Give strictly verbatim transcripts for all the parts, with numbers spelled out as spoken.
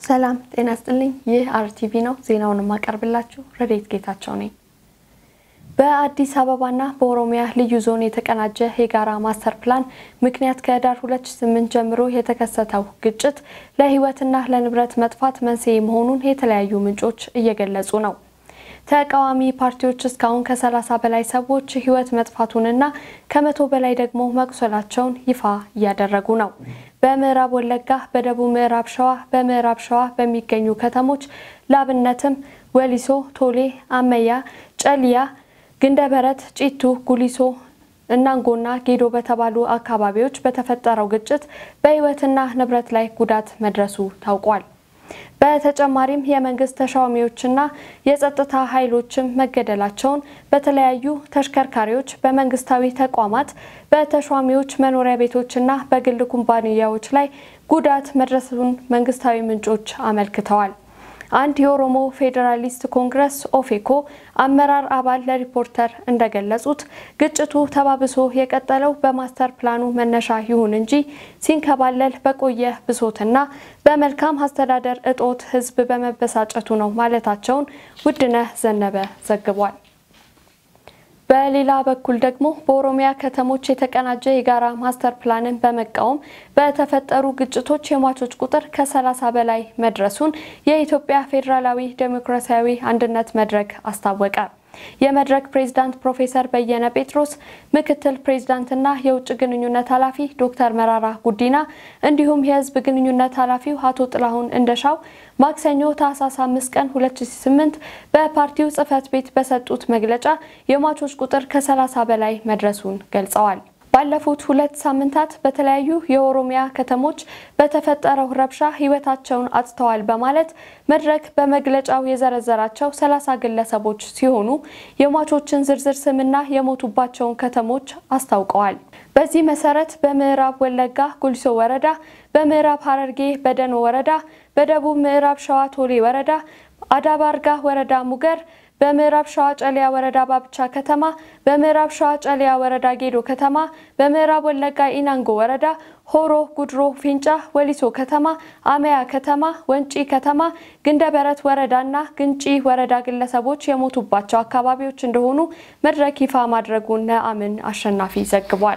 ሰላም ጤና ይስጥልኝ ይህ አርቲቪ ነው ዜናውን ማቀርብላችሁ ረዴት ጌታቸው ነኝ በአዲስ አበባና በኦሮሚያ ልዩ ዞን የተቀናጀ የጋራ ማስተር ፕላን ምክንያት ከዳር ሁለት ሺህ ስምንት ጀምሮ የተከሰተው ግጭት ለህይወትና ለንብረት መጥፋት መንስኤ መሆኑን የተለያዩ ምንጮች እየገለጹ ነው ተቃዋሚ ፓርቲዎች እስካሁን ከሰላሳ በላይ ሰዎች ህይወት መጥፋቱንና ከመቶ በላይ ደግሞ መቁሰላቸውን ይፋ ያደረጉ ነው በምዕራብ ወለጋ በደቡብ ምዕራብ ሸዋ በምዕራብ ሸዋ በሚገኙ ከተሞች ላብነትም ወሊሶ ቶሌ አመያ ጨሊያ ግንደበረት ጪቱ ጉሊሶ እናንጎና ጌዶ በተባሉ አካባቢዎች በተፈጠረው ግጭት በህይወትና ንብረት ላይ ጉዳት መድረሱ ታውቋል በተጨማሪም የመንግስት ተሿሚዎችና የጸጥታ ኃይሎችም መገደላቸውን በተለያዩ ተሽከርካሪዎች በመንግስታዊ ተቋማት በተሿሚዎች መኖሪያ ቤቶችና በግል ኩባንያዎች ላይ ጉዳት መድረሱን መንግስታዊ ምንጮች አመልክተዋል አንድ የኦሮሞ ፌደራሊስት ኮንግረስ ኦፌኮ አመራር አባል ለሪፖርተር እንደገለጹት ግጭቱ ተባብሶ የቀጠለው በማስተር ፕላኑ መነሻ ይሁን እንጂ ሲንከባለል በቆየ ብሶትና በመልካም አስተዳደር እጦት ህዝብ በመበሳጨቱ ነው ማለታቸውን ውድነህ ዘነበ ዘግቧል በሌላ በኩል ደግሞ በኦሮሚያ ከተሞች የተቀናጀ የጋራ ማስተር ፕላንን በመቃወም በተፈጠሩ ግጭቶች የሟቾች ቁጥር ከሰላሳ በላይ መድረሱን የኢትዮጵያ ፌደራላዊ ዴሞክራሲያዊ አንድነት መድረክ አስታወቀ የመድረክ ፕሬዝዳንት ፕሮፌሰር በየነ ጴጥሮስ ምክትል ፕሬዝዳንትና የውጭ ግንኙነት ኃላፊ ዶክተር መራራ ጉዲና እንዲሁም የህዝብ ግንኙነት ኃላፊው አቶ ጥላሁን እንደሻው ማክሰኞ ታህሳስ አምስት ቀን ሁለት ሺህ ስምንት በፓርቲው ጽፈት ቤት በሰጡት መግለጫ የሟቾች ቁጥር ከሰላሳ በላይ መድረሱን ገልጸዋል ባለፉት ሁለት ሳምንታት በተለያዩ የኦሮሚያ ከተሞች በተፈጠረው ረብሻ ህይወታቸውን አጥተዋል በማለት መድረክ በመግለጫው የዘረዘራቸው ሰላሳ ግለሰቦች ሲሆኑ የሟቾችን ዝርዝር ስምና የሞቱባቸውን ከተሞች አስታውቀዋል በዚህ መሰረት በምዕራብ ወለጋ ጉሊሶ ወረዳ በምዕራብ ሐረርጌ በደኖ ወረዳ በደቡብ ምዕራብ ሸዋ ቶሌ ወረዳ አዳባርጋ ወረዳ ሙገር በምዕራብ ሸዋ ጨሊያ ወረዳ ባብቻ ከተማ በምዕራብ ሸዋ ጨሊያ ወረዳ ጌዶ ከተማ በምዕራብ ወለጋ ኢናንጎ ወረዳ ሆሮ ጉድሮ ፊንጫ ወሊሶ ከተማ አመያ ከተማ ወንጪ ከተማ ግንደበረት ወረዳና ግንጪ ወረዳ ግለሰቦች የሞቱባቸው አካባቢዎች እንደሆኑ መድረክ ይፋ ማድረጉን ነአምን አሸናፊ ዘግቧል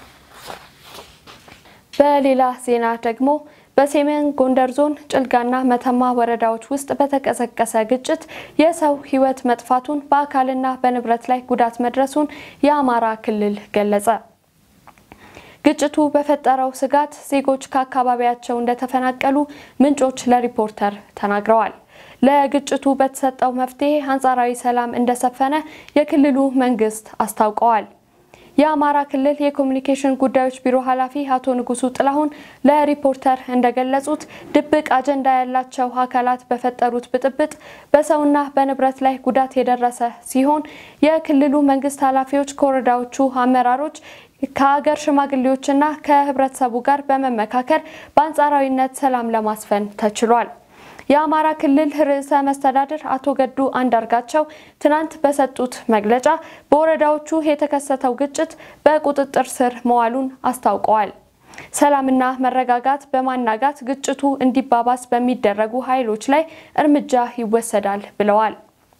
በሌላ ዜና ደግሞ በሰሜን ጎንደር ዞን ጭልጋና መተማ ወረዳዎች ውስጥ በተቀሰቀሰ ግጭት የሰው ህይወት መጥፋቱን በአካልና በንብረት ላይ ጉዳት መድረሱን የአማራ ክልል ገለጸ ግጭቱ በፈጠረው ስጋት ዜጎች ከአካባቢያቸው እንደተፈናቀሉ ምንጮች ለሪፖርተር ተናግረዋል ለግጭቱ በተሰጠው መፍትሄ አንጻራዊ ሰላም እንደሰፈነ የክልሉ መንግስት አስታውቀዋል የአማራ ክልል የኮሙኒኬሽን ጉዳዮች ቢሮ ኃላፊ አቶ ንጉሱ ጥላሁን ለሪፖርተር እንደገለጹት ድብቅ አጀንዳ ያላቸው አካላት በፈጠሩት ብጥብጥ በሰውና በንብረት ላይ ጉዳት የደረሰ ሲሆን የክልሉ መንግስት ኃላፊዎች ኮሪዳዎቹ አመራሮች ከሀገር ሽማግሌዎችና ከህብረተሰቡ ጋር በመመካከር በአንጻራዊነት ሰላም ለማስፈን ተችሏል የአማራ ክልል ርዕሰ መስተዳድር አቶ ገዱ አንዳርጋቸው ትናንት በሰጡት መግለጫ በወረዳዎቹ የተከሰተው ግጭት በቁጥጥር ስር መዋሉን አስታውቀዋል ሰላምና መረጋጋት በማናጋት ግጭቱ እንዲባባስ በሚደረጉ ኃይሎች ላይ እርምጃ ይወሰዳል ብለዋል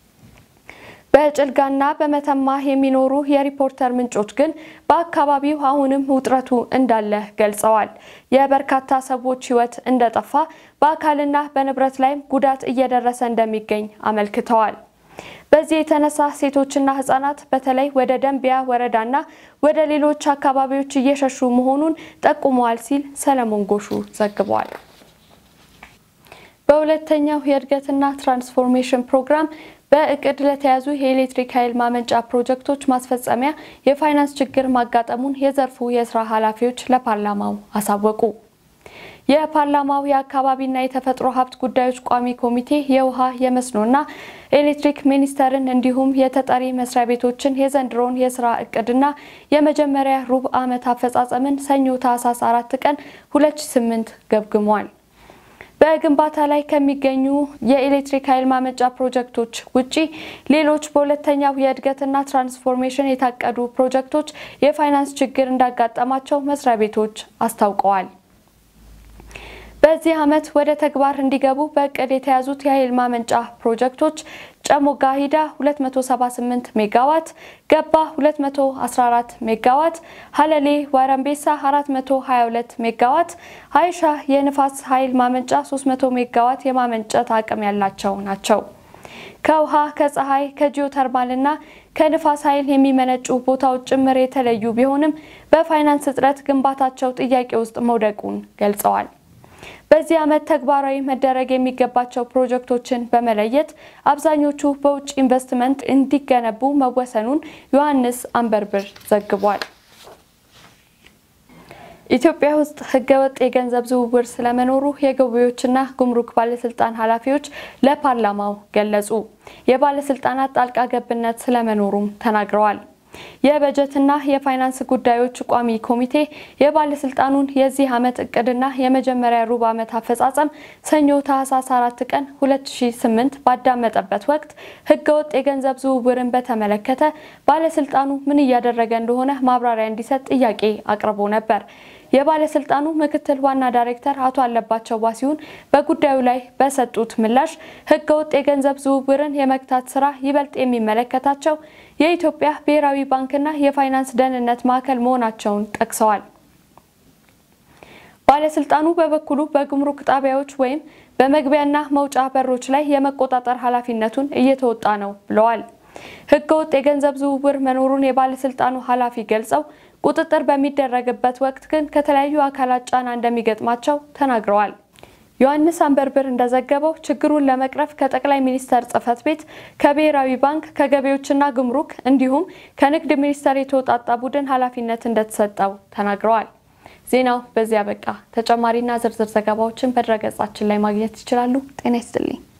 በጭልጋና በመተማ የሚኖሩ የሪፖርተር ምንጮች ግን በአካባቢው አሁንም ውጥረቱ እንዳለ ገልጸዋል የበርካታ ሰዎች ህይወት እንደጠፋ በአካልና በንብረት ላይ ጉዳት እየደረሰ እንደሚገኝ አመልክተዋል በዚህ የተነሳ ሴቶችና ህፃናት በተለይ ወደ ደንቢያ ወረዳና ወደ ሌሎች አካባቢዎች እየሸሹ መሆኑን ጠቁመዋል ሲል ሰለሞን ጎሹ ዘግቧል በሁለተኛው የእድገትና ትራንስፎርሜሽን ፕሮግራም በእቅድ ለተያዙ የኤሌክትሪክ ኃይል ማመንጫ ፕሮጀክቶች ማስፈጸሚያ የፋይናንስ ችግር ማጋጠሙን የዘርፉ የስራ ኃላፊዎች ለፓርላማው አሳወቁ የፓርላማው የአካባቢና የተፈጥሮ ሀብት ጉዳዮች ቋሚ ኮሚቴ የውሃ የመስኖና ኤሌክትሪክ ሚኒስተርን እንዲሁም የተጠሪ መስሪያ ቤቶችን የዘንድሮን የስራ እቅድና የመጀመሪያ ሩብ ዓመት አፈጻጸምን ሰኞ ታህሳስ አራት ቀን ሁለት ሺህ ስምንት ገምግሟል በግንባታ ላይ ከሚገኙ የኤሌክትሪክ ኃይል ማመንጫ ፕሮጀክቶች ውጪ ሌሎች በሁለተኛው የእድገትና ትራንስፎርሜሽን የታቀዱ ፕሮጀክቶች የፋይናንስ ችግር እንዳጋጠማቸው መስሪያ ቤቶች አስታውቀዋል በዚህ ዓመት ወደ ተግባር እንዲገቡ በእቅድ የተያዙት የኃይል ማመንጫ ፕሮጀክቶች ጨሞጋ ሂዳ ሁለት መቶ ሰባ ስምንት ሜጋዋት፣ ገባ ሁለት መቶ አስራ አራት ሜጋዋት፣ ሀለሌ ወረምቤሳ አራት መቶ ሀያ ሁለት ሜጋዋት፣ አይሻ የንፋስ ኃይል ማመንጫ ሶስት መቶ ሜጋዋት የማመንጨት አቅም ያላቸው ናቸው። ከውሃ ከፀሐይ ከጂኦተርማልና ከንፋስ ኃይል የሚመነጩ ቦታዎች ጭምር የተለዩ ቢሆንም በፋይናንስ እጥረት ግንባታቸው ጥያቄ ውስጥ መውደቁን ገልጸዋል። በዚህ ዓመት ተግባራዊ መደረግ የሚገባቸው ፕሮጀክቶችን በመለየት አብዛኞቹ በውጭ ኢንቨስትመንት እንዲገነቡ መወሰኑን ዮሐንስ አንበርብር ዘግቧል። ኢትዮጵያ ውስጥ ህገወጥ የገንዘብ ዝውውር ስለመኖሩ የገቢዎችና ጉምሩክ ባለስልጣን ኃላፊዎች ለፓርላማው ገለጹ። የባለስልጣናት ጣልቃ ገብነት ስለመኖሩም ተናግረዋል። የበጀትና የፋይናንስ ጉዳዮች ቋሚ ኮሚቴ የባለስልጣኑን የዚህ ዓመት እቅድና የመጀመሪያ ሩብ ዓመት አፈጻጸም ሰኞ ታህሳስ አራት ቀን ሁለት ሺህ ስምንት ባዳመጠበት ወቅት ህገወጥ የገንዘብ ዝውውርን በተመለከተ ባለስልጣኑ ምን እያደረገ እንደሆነ ማብራሪያ እንዲሰጥ ጥያቄ አቅርቦ ነበር። የባለስልጣኑ ምክትል ዋና ዳይሬክተር አቶ አለባቸው ዋሲሁን በጉዳዩ ላይ በሰጡት ምላሽ ህገወጥ የገንዘብ ዝውውርን የመክታት ስራ ይበልጥ የሚመለከታቸው የኢትዮጵያ ብሔራዊ ባንክና የፋይናንስ ደህንነት ማዕከል መሆናቸውን ጠቅሰዋል። ባለስልጣኑ በበኩሉ በጉምሩክ ጣቢያዎች ወይም በመግቢያና መውጫ በሮች ላይ የመቆጣጠር ኃላፊነቱን እየተወጣ ነው ብለዋል። ህገወጥ የገንዘብ ዝውውር መኖሩን የባለስልጣኑ ኃላፊ ገልጸው ቁጥጥር በሚደረግበት ወቅት ግን ከተለያዩ አካላት ጫና እንደሚገጥማቸው ተናግረዋል። ዮሐንስ አንበርብር እንደዘገበው ችግሩን ለመቅረፍ ከጠቅላይ ሚኒስተር ጽህፈት ቤት፣ ከብሔራዊ ባንክ፣ ከገቢዎችና ጉምሩክ እንዲሁም ከንግድ ሚኒስቴር የተወጣጣ ቡድን ኃላፊነት እንደተሰጠው ተናግረዋል። ዜናው በዚያ በቃ። ተጨማሪና ዝርዝር ዘገባዎችን በድረገጻችን ላይ ማግኘት ይችላሉ። ጤና ይስጥልኝ።